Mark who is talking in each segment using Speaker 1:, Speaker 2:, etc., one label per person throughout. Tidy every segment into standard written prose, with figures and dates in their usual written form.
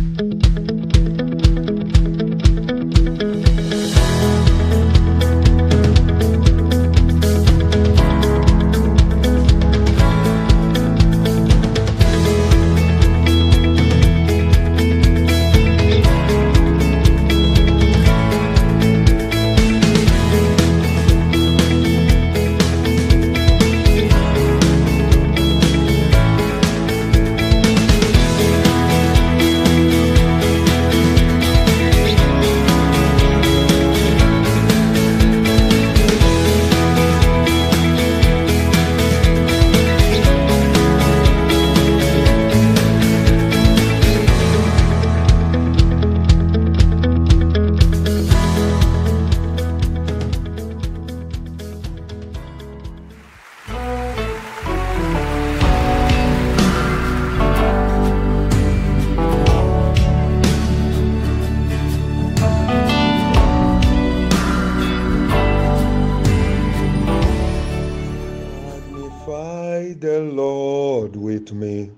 Speaker 1: The Lord with me.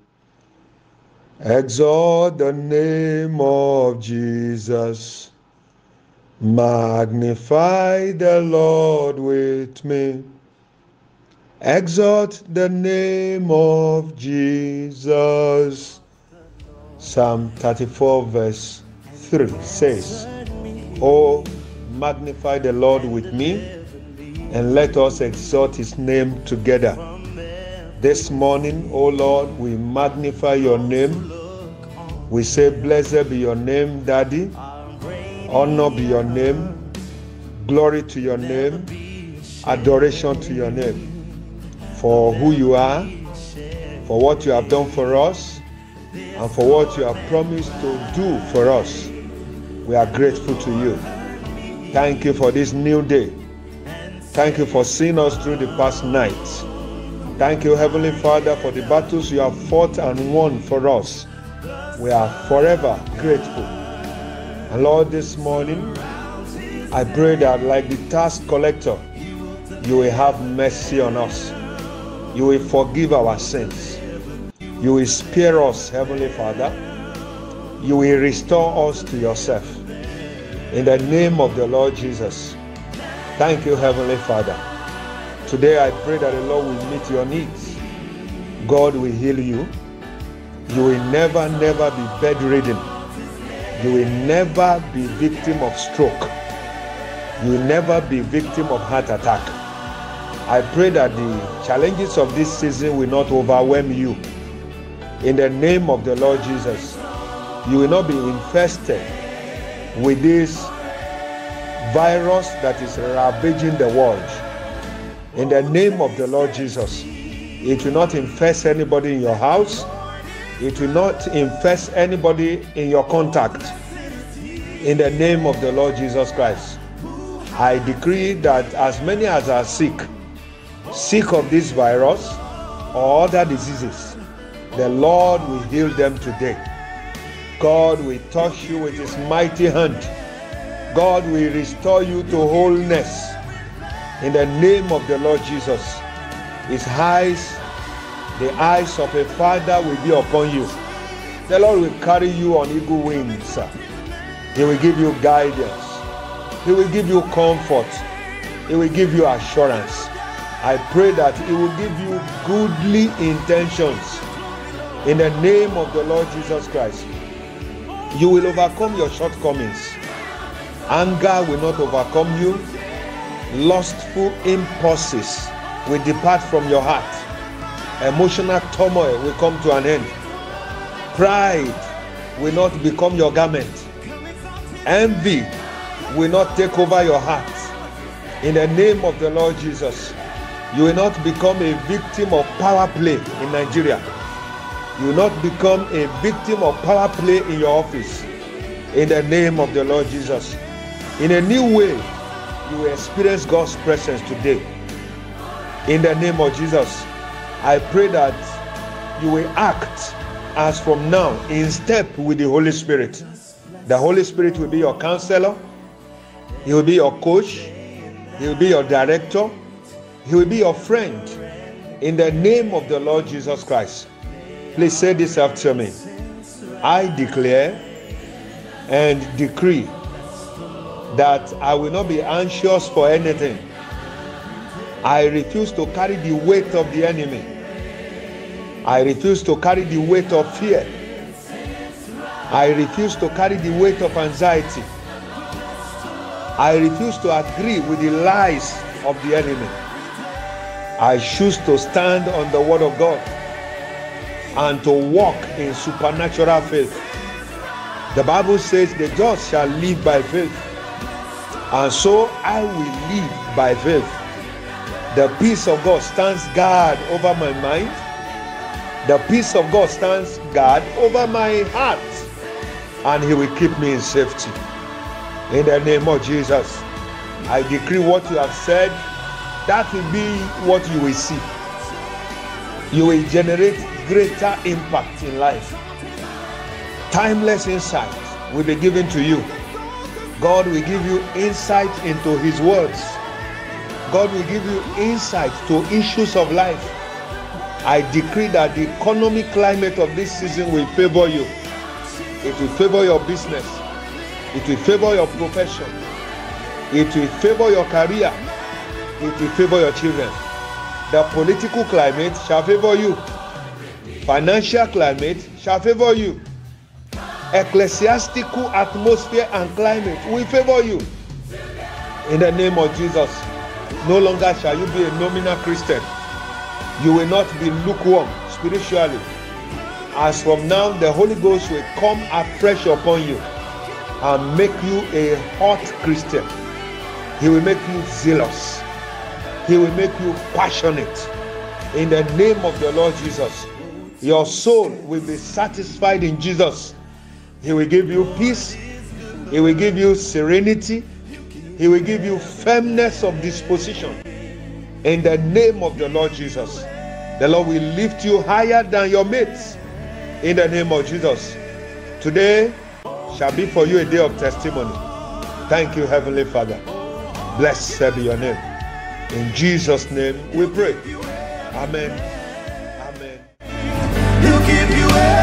Speaker 1: Exalt the name of Jesus. Magnify the Lord with me. Exalt the name of Jesus. Psalm 34 verse 3 says, "Oh, magnify the Lord with me, and let us exalt his name together." This morning, O Lord, we magnify your name. We say, blessed be your name, Daddy. Honor be your name. Glory to your name. Adoration to your name. For who you are, for what you have done for us, and for what you have promised to do for us. We are grateful to you. Thank you for this new day. Thank you for seeing us through the past night. Thank you, Heavenly Father, for the battles you have fought and won for us. We are forever grateful. And Lord, this morning, I pray that like the tax collector, you will have mercy on us. You will forgive our sins. You will spare us, Heavenly Father. You will restore us to yourself. In the name of the Lord Jesus. Thank you, Heavenly Father. Today I pray that the Lord will meet your needs. God will heal you. You will never be bedridden. You will never be victim of stroke. You will never be victim of heart attack. I pray that the challenges of this season will not overwhelm you. In the name of the Lord Jesus, you will not be infested with this virus that is ravaging the world. In the name of the Lord Jesus, it will not infest anybody in your house. It will not infest anybody in your contact. In the name of the Lord Jesus Christ, I decree that as many as are sick of this virus or other diseases, the Lord will heal them today. God will touch you with his mighty hand. God will restore you to wholeness. In the name of the Lord Jesus, his eyes, the eyes of a father will be upon you. The Lord will carry you on eagle wings. He will give you guidance. He will give you comfort. He will give you assurance. I pray that he will give you goodly intentions. In the name of the Lord Jesus Christ, you will overcome your shortcomings. Anger will not overcome you. Lustful impulses will depart from your heart. Emotional turmoil will come to an end. Pride will not become your garment. Envy will not take over your heart. In the name of the Lord Jesus, you will not become a victim of power play in Nigeria. You will not become a victim of power play in your office. In the name of the Lord Jesus, in a new way, you will experience God's presence today. In the name of Jesus, I pray that you will act as from now in step with the Holy Spirit. The Holy Spirit will be your counselor. He will be your coach. He will be your director. He will be your friend. In the name of the Lord Jesus Christ. Please say this after me. I declare and decree that I will not be anxious for anything. I refuse to carry the weight of the enemy. I refuse to carry the weight of fear. I refuse to carry the weight of anxiety. I refuse to agree with the lies of the enemy. I choose to stand on the word of God and to walk in supernatural faith. The Bible says the just shall live by faith. And so I will live by faith. The peace of God stands guard over my mind. The peace of God stands guard over my heart. And he will keep me in safety. In the name of Jesus, I decree what you have said, that will be what you will see. You will generate greater impact in life. Timeless insight will be given to you. God will give you insight into his words. God will give you insight to issues of life. I decree that the economic climate of this season will favor you. It will favor your business. It will favor your profession. It will favor your career. It will favor your children. The political climate shall favor you. Financial climate shall favor you. Ecclesiastical atmosphere and climate will favor you. In the name of Jesus, no longer shall you be a nominal Christian. You will not be lukewarm spiritually. As from now, the Holy Ghost will come afresh upon you and make you a hot Christian. He will make you zealous. He will make you passionate. In the name of the Lord Jesus, your soul will be satisfied in Jesus. He will give you peace. He will give you serenity. He will give you firmness of disposition. In the name of the Lord Jesus, the Lord will lift you higher than your mates. In the name of Jesus, today shall be for you a day of testimony. Thank you, Heavenly Father. Blessed be your name. In Jesus' name we pray. Amen. Amen.
Speaker 2: He'll give you